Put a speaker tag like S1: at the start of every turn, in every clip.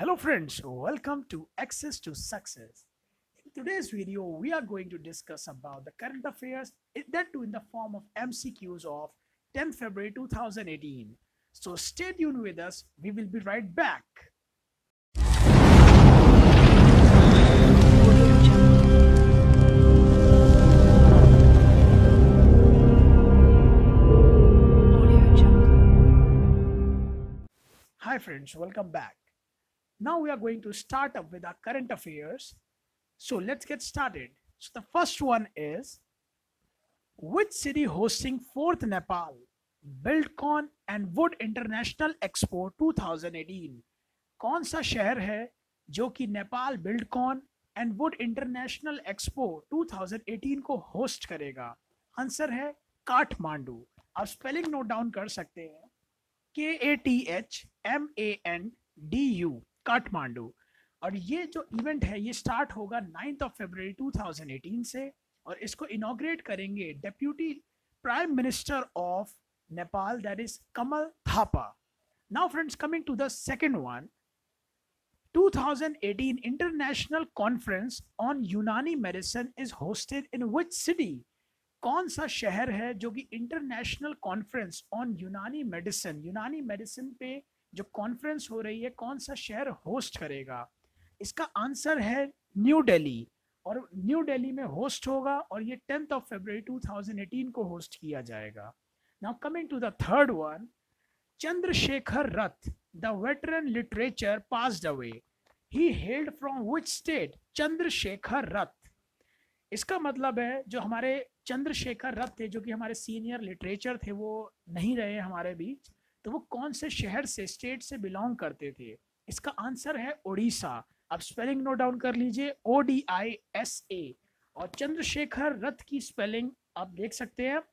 S1: Hello friends, welcome to Access to Success. In today's video, we are going to discuss about the current affairs, that too in the form of MCQs of 10th February 2018. So stay tuned with us, we will be right back. Hi friends, welcome back. Now we are going to start up with our current affairs. So let's get started. So the first one is, which city hosting 4th Nepal BuildCon and Wood International Expo 2018? कौन सा शहर है जो कि Nepal Buildcon and wood international expo 2018 को host करेगा? Answer है काठमांडू. आप स्पेलिंग नोट डाउन कर सकते हैं, KATHMANDU, काठमांडू. और ये जो इवेंट है ये स्टार्ट होगा 9th of February 2018 से, और इसको इनॉग्रेट करेंगे deputy prime minister of Nepal, that is Kamal Thapa. Now friends, coming to the second one, 2018 International Conference on Unani Medicine is hosted in which city? कौन सा शहर है जो कि international conference on Unani medicine पे जो कॉन्फ्रेंस हो रही है, कौन सा शहर होस्ट करेगा? इसका आंसर है न्यू दिल्ली, और न्यू दिल्ली में होस्ट होगा, और ये 10th of February 2018 को होस्ट किया जाएगा. Now coming to the third one, Chandrasekhar Rath, the veteran literature, passed away. He hailed from which state? Chandrasekhar Rath. इसका मतलब है जो हमारे चंद्रशेखर रथ थे, जो कि हमारे सीनियर लिटरेचर थे, वो नहीं रहे हमारे बीच, तो वो कौन से शहर से, स्टेट से बिलोंग करते थे? इसका आंसर है ओडिशा. आप स्पेलिंग नोट डाउन कर लीजिए, ODISA. और चंद्रशेखर रथ की स्पेलिंग आप देख सकते हैं,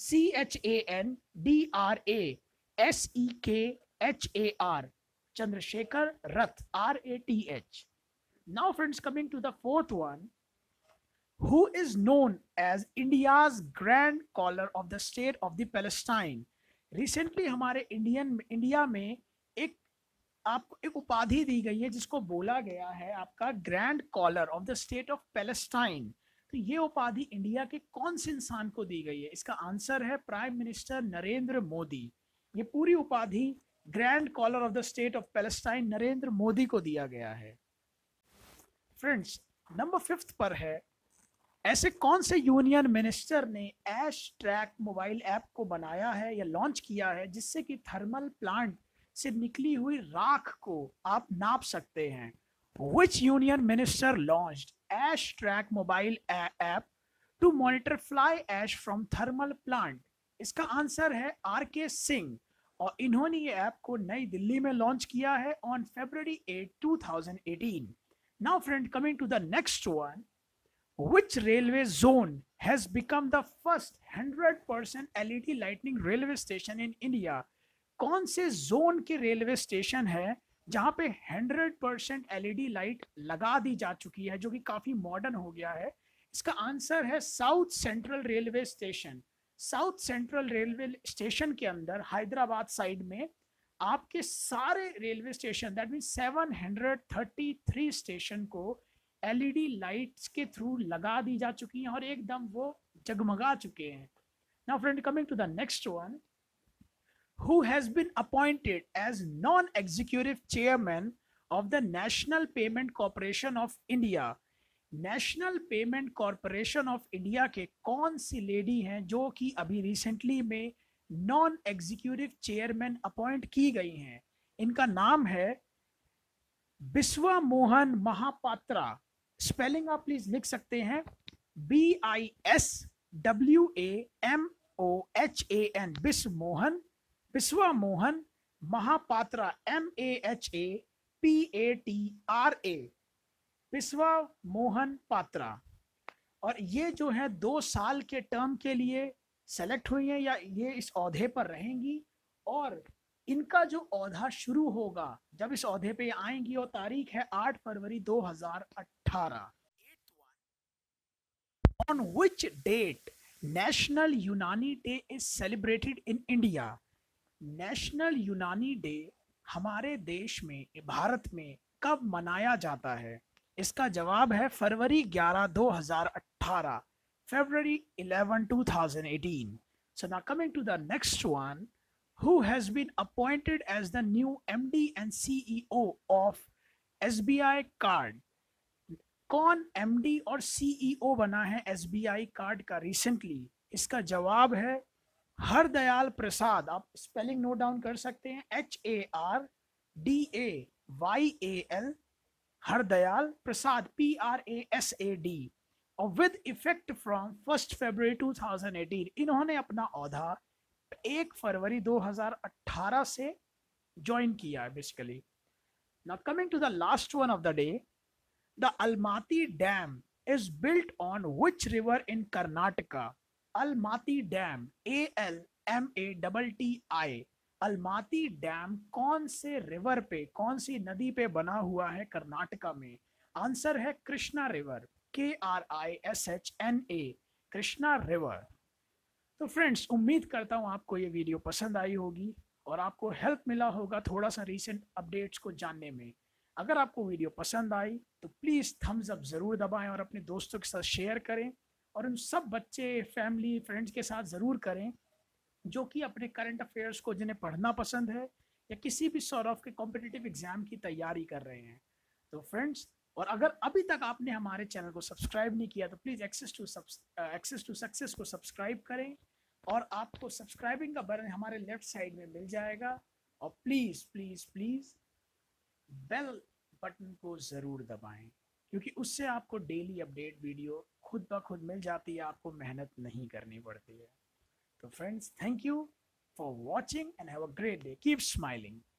S1: CHANDRASEKHAR, Chandrashekhar Rath, RATH. Now friends, coming to the fourth one, who is known as India's Grand Scholar of the State of the Palestine? Recently हमारे इंडिया में आपको एक उपाधि दी गई है जिसको बोला गया है आपका grand collar of the state of Palestine. तो ये उपाधि इंडिया के कौन से इंसान को दी गई है? इसका आंसर है प्राइम मिनिस्टर नरेंद्र मोदी. ये पूरी उपाधि grand collar of the state of Palestine Narendra Modi को दिया गया है. फ्रेंड्स, नंबर 5 पर है, ऐसे कौन से यूनियन मिनिस्टर ने ऐश ट्रैक मोबाइल ऐप को बनाया है या लॉन्च किया है जिससे कि थर्मल प्लांट से निकली हुई राख को आप नाप सकते हैं? Which union minister launched ash track mobile app to monitor fly ash from thermal plant? इसका आंसर है RK सिंह, और इन्होंने ये ऐप को नई दिल्ली में लॉन्च किया है on February 8, 2018. Now friend, coming to the next one, which railway zone has become the first 100% LED lighting railway station in India? कौन से जोन के रेलवे स्टेशन है जहां पे 100% LED लाइट लगा दी जा चुकी है, जो कि काफी मॉडर्न हो गया है? इसका आंसर है south central railway station. South central railway station के अंदर हैदराबाद साइड में आपके सारे railway station, that mean 733 station को LED लाइट्स के थ्रू लगा दी जा चुकी हैं और एकदम वो जगमगा चुके हैं. Now friend, coming to the next one, who has been appointed as non-executive chairman of the National Payment Corporation of India? National Payment Corporation of India के कौन सी लेडी हैं जो कि अभी रिसेंटली में नॉन एग्जीक्यूटिव चेयरमैन अपॉइंट की गई हैं? इनका नाम है बिस्वा मोहन महापात्रा. स्पेलिंग आप प्लीज लिख सकते हैं, BISWAMOHAN, बिस्वा मोहन महापात्रा, MAHAPATRA, बिस्वा मोहन पात्रा. और ये जो है 2 साल के टर्म के लिए सेलेक्ट हुई हैं, या ये इस ओहदे पर रहेंगी, और इनका जो ओहदा शुरू होगा जब इस ओहदे पे आएंगी, और तारीख है 8 फरवरी 2018. On which date National Unani Day is celebrated in India? National Unani day हमारे देश में, भारत में कब मनाया जाता है? इसका जवाब है फरवरी 11 2018, February 11 2018. So now coming to the next one, who has been appointed as the new MD and CEO of SBI Card? कौन MD और CEO बना है SBI कार्ड का रिसेंटली? इसका जवाब है हरदयाल प्रसाद। आप स्पेलिंग नोट डाउन कर सकते हैं, HARDAYAL, हरदयाल प्रसाद, PRASAD, और विद इफेक्ट फ्रॉम 1 फरवरी 2018। इन्होंने अपना औहदा 1 फरवरी 2018 से ज्वाइन किया है basically. Now coming to the last one of the day, the Almatti dam is built on which river in Karnataka? Almatti dam, ALMATTI, Almatti dam कौन से रिवर पे, कौन सी नदी पे बना हुआ है कर्नाटका में? आंसर है Krishna river, KRISHNA, Krishna river. तो फ्रेंड्स, उम्मीद करता हूँ आपको ये वीडियो पसंद आई होगी और आपको हेल्प मिला होगा थोड़ा सा रीसेंट अपडेट्स को जानने में। अगर आपको वीडियो पसंद आई तो प्लीज़ थम्स अप ज़रूर दबाएं और अपने दोस्तों के साथ शेयर करें, और उन सब बच्चे, फैमिली, फ्रेंड्स के साथ ज़रूर करें जो कि अपने करंट अफेयर्स को, जिन्हें पढ़ना पसंद है या किसी भी सॉर्ट ऑफ के कॉम्पिटिटिव एग्जाम की तैयारी कर रहे हैं। तो फ्रेंड्स, और अगर अभी तक आपने हमारे चैनल को सब्सक्राइब नहीं किया तो प्लीज़ एक्सेस टू सक्सेस को सब्सक्राइब करें, और आपको सब्सक्राइबिंग का बटन हमारे लेफ्ट साइड में मिल जाएगा। और please please please bell button को ज़रूर दबाएं, क्योंकि उससे आपको डेली अपडेट वीडियो खुद ब खुद मिल जाती है, आपको मेहनत नहीं करनी पड़ती है। तो friends, thank you for watching and have a great day, keep smiling.